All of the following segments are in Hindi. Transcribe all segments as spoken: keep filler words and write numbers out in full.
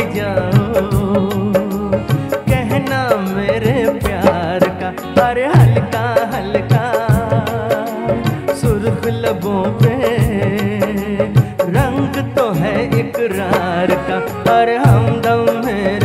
जाओ, कहना मेरे प्यार का। अरे हल्का हल्का सुर्ख लबों पे रंग तो है इकरार का। अरे हमदम मेरे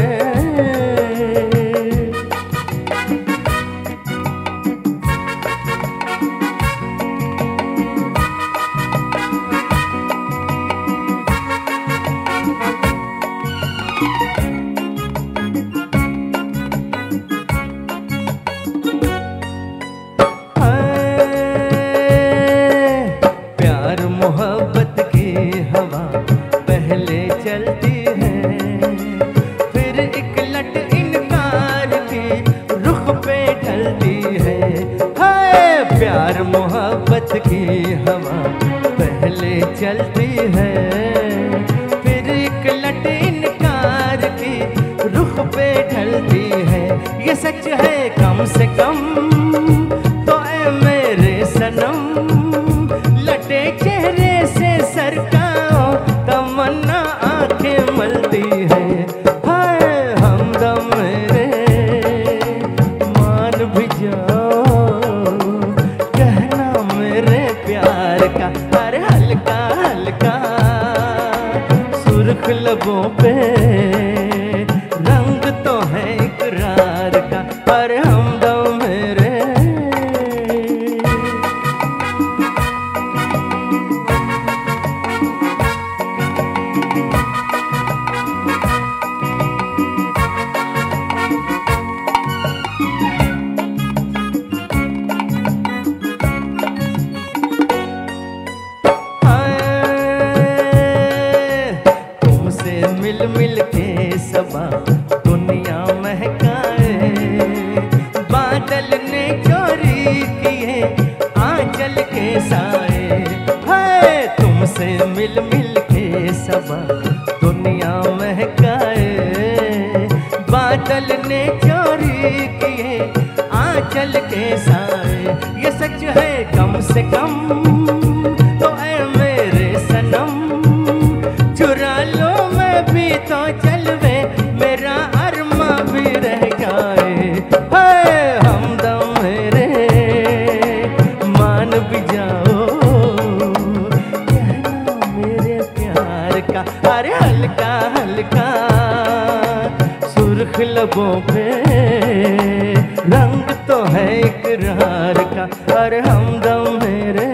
मोहब्बत की हवा पहले चलती है, फिर एक लट इनकार की रुख पे ढलती है। हाय प्यार मोहब्बत की हवा पहले चलती है, फिर एक लट इनकार की रुख पे ढलती है। ये सच है कम से कम तो ऐ मेरे सनम, लटे चेहरे से सरकाओ तमन्ना आंखें मलती है। हाय हमदम मेरे मान भी जाओ, कहना मेरे प्यार का। अरे हल्का हल्का सुर्ख लबों पे रंग तो है इकरार का। अरे हमदम मेरे मिल मिल के सबा दुनिया महकाए, बादल ने चोरी किए आंचल के साए। हाय तुमसे मिल मिल के सबा दुनिया महकाए, बादल ने चोरी किए आंचल के साए। ये सच है कम से कम तो ऐ मेरे सनम, चुरा लो भी तो चलवे मेरा अरमा भी रह जाए। हाय हमदम मेरे मान भी जाओ, कहना मेरे प्यार का। अरे हल्का हल्का सुर्ख लबों पे रंग तो है इकरार का। अरे हमदम मेरे